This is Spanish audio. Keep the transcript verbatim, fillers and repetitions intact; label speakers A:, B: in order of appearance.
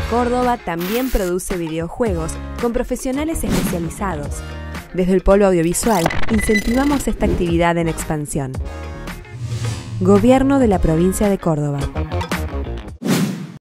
A: Córdoba también produce videojuegos con profesionales especializados. Desde el Polo Audiovisual incentivamos esta actividad en expansión. Gobierno de la Provincia de Córdoba.